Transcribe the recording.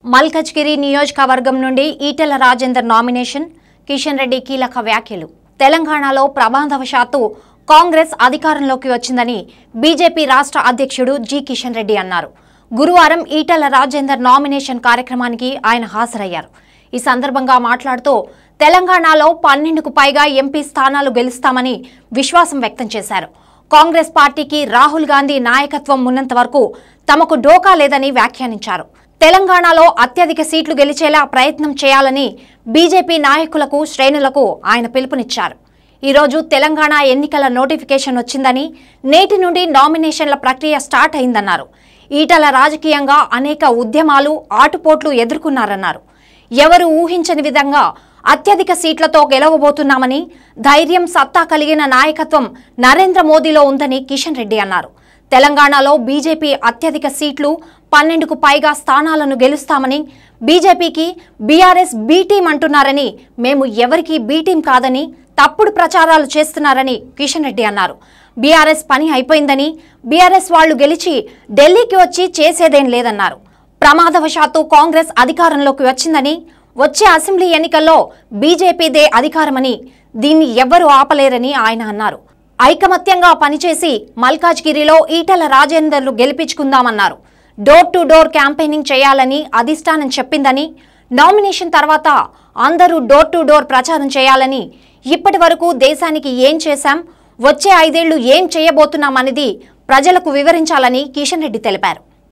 మల్కజ్గిరి నియోజకవర్గం నుండి ఈటెల రాజేందర్ నామినేషన్. కిషన్ రెడ్డి కీలక వ్యాఖ్యలు. తెలంగాణలో ప్రమాదవశాత్తు కాంగ్రెస్ అధికారంలోకి వచ్చిందని బీజేపీ రాష్ట్ర అధ్యక్షుడు జి కిషన్ రెడ్డి అన్నారు. గురువారం ఈటెల రాజేందర్ నామినేషన్ కార్యక్రమానికి ఆయన హాజరయ్యారు. ఈ సందర్భంగా మాట్లాడుతూ తెలంగాణలో 12కు పైగా ఎంపీ స్థానాలు గెలుస్తామని విశ్వాసం వ్యక్తం చేశారు. కాంగ్రెస్ పార్టీకి రాహుల్ గాంధీ నాయకత్వం ఉన్నంత వరకు తమకు డోకా లేదని వ్యాఖ్యానించారు. తెలంగాణలో అత్యధిక సీట్లు గెలిచేలా ప్రయత్నం చేయాలని బీజేపీ నాయకులకు, శ్రేణులకు ఆయన పిలుపునిచ్చారు. ఈరోజు తెలంగాణ ఎన్నికల నోటిఫికేషన్ వచ్చిందని, నేటి నుండి నామినేషన్ల ప్రక్రియ స్టార్ట్ అయిందన్నారు. ఈటల రాజకీయంగా అనేక ఉద్యమాలు, ఆటుపోట్లు ఎదుర్కొన్నారన్నారు. ఎవరు ఊహించని విధంగా అత్యధిక సీట్లతో గెలవబోతున్నామని, ధైర్యం, సత్తా కలిగిన నాయకత్వం నరేంద్ర మోదీలో ఉందని కిషన్ రెడ్డి అన్నారు. తెలంగాణలో బీజేపీ అత్యధిక సీట్లు 12కు పైగా స్థానాలను గెలుస్తామని, బీజేపీకి బీఆర్ఎస్ బీ టీం అంటున్నారని, మేము ఎవరికీ బీ టీం కాదని తప్పుడు ప్రచారాలు చేస్తున్నారని కిషన్ రెడ్డి అన్నారు. బీఆర్ఎస్ పని అయిపోయిందని, బీఆర్ఎస్ వాళ్లు గెలిచి ఢిల్లీకి వచ్చి చేసేదేం లేదన్నారు. ప్రమాదవశాత్తు కాంగ్రెస్ అధికారంలోకి వచ్చిందని, వచ్చే అసెంబ్లీ ఎన్నికల్లో బీజేపీదే అధికారమని, దీన్ని ఎవ్వరూ ఆపలేరని ఆయన అన్నారు. ఐకమత్యంగా పనిచేసి మల్కాజ్గిరిలో ఈటెల రాజేందర్లు గెలిపించుకుందామన్నారు. డోర్ టు డోర్ క్యాంపెయినింగ్ చేయాలని అధిష్టానం చెప్పిందని, నామినేషన్ తర్వాత అందరూ డోర్ టు డోర్ ప్రచారం చేయాలని, ఇప్పటి వరకు దేశానికి ఏం చేశాం, వచ్చే 5 ఏళ్లు ఏం చేయబోతున్నామనేది ప్రజలకు వివరించాలని కిషన్ రెడ్డి తెలిపారు.